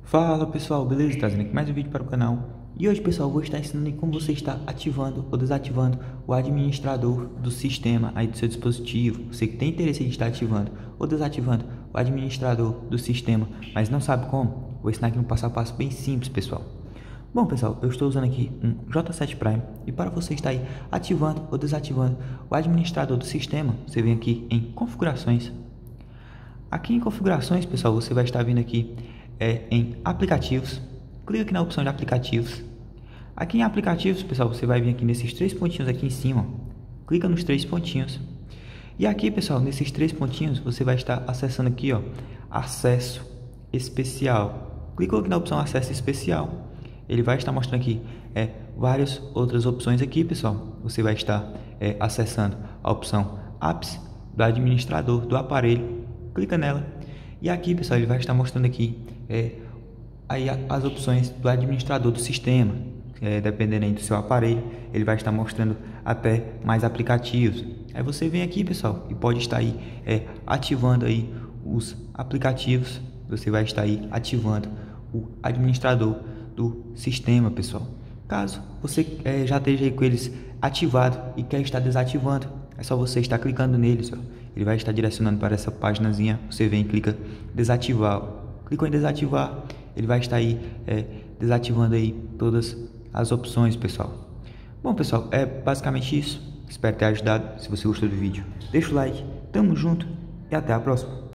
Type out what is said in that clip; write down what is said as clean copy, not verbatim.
Fala pessoal, beleza? Trazendo aqui mais um vídeo para o canal. E hoje pessoal, vou estar ensinando como você está ativando ou desativando o administrador do sistema aí do seu dispositivo. Você que tem interesse em estar ativando ou desativando o administrador do sistema, mas não sabe como, vou ensinar aqui um passo a passo bem simples, pessoal. Bom pessoal, eu estou usando aqui um J7 Prime e para você estar aí ativando ou desativando o administrador do sistema, você vem aqui em configurações. Aqui em configurações, pessoal, você vai estar vindo aqui em aplicativos. Clica aqui na opção de aplicativos. Aqui em aplicativos, pessoal, você vai vir aqui nesses três pontinhos aqui em cima. Clica nos três pontinhos. E aqui, pessoal, nesses três pontinhos, você vai estar acessando aqui, ó, acesso especial. Clica aqui na opção acesso especial. Ele vai estar mostrando aqui várias outras opções aqui, pessoal. Você vai estar acessando a opção apps do administrador do aparelho. Clica nela e aqui, pessoal, ele vai estar mostrando aqui aí as opções do administrador do sistema. Dependendo aí do seu aparelho, ele vai estar mostrando até mais aplicativos. Aí você vem aqui, pessoal, e pode estar aí ativando aí os aplicativos. Você vai estar aí ativando o administrador do sistema, pessoal. Caso você já esteja aí com eles ativado e quer estar desativando, é só você estar clicando neles, ó. Ele vai estar direcionando para essa páginazinha. Você vem e clica desativar. Clicou em desativar, ele vai estar aí desativando aí todas as opções, pessoal. Bom, pessoal, é basicamente isso. Espero ter ajudado. Se você gostou do vídeo, deixa o like. Tamo junto e até a próxima.